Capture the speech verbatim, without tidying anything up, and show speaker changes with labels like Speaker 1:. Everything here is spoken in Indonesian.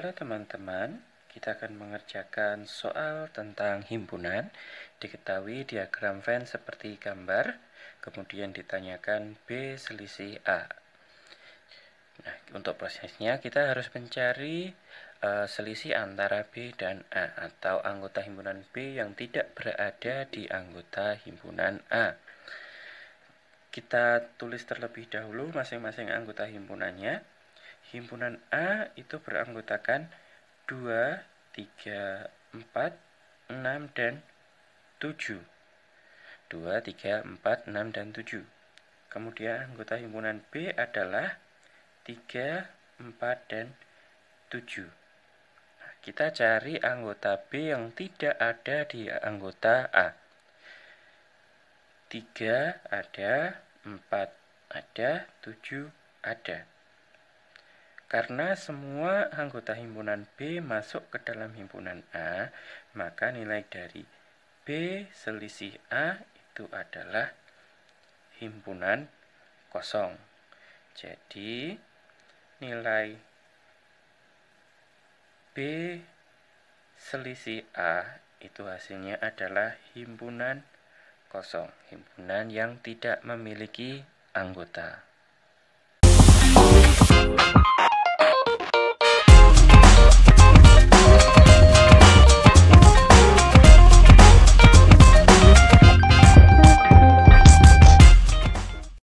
Speaker 1: Halo teman-teman, kita akan mengerjakan soal tentang himpunan. Diketahui diagram Venn seperti gambar, kemudian ditanyakan B selisih A. Nah, untuk prosesnya kita harus mencari uh, selisih antara B dan A atau anggota himpunan B yang tidak berada di anggota himpunan A. Kita tulis terlebih dahulu masing-masing anggota himpunannya. Himpunan A itu beranggotakan dua, tiga, empat, enam, dan tujuh. dua, tiga, empat, enam, dan tujuh. Kemudian anggota himpunan B adalah tiga, empat, dan tujuh. Nah, kita cari anggota B yang tidak ada di anggota A. tiga ada, empat ada, tujuh ada. Karena semua anggota himpunan B masuk ke dalam himpunan A, maka nilai dari B selisih A itu adalah himpunan kosong. Jadi, nilai B selisih A itu hasilnya adalah himpunan kosong, himpunan yang tidak memiliki anggota.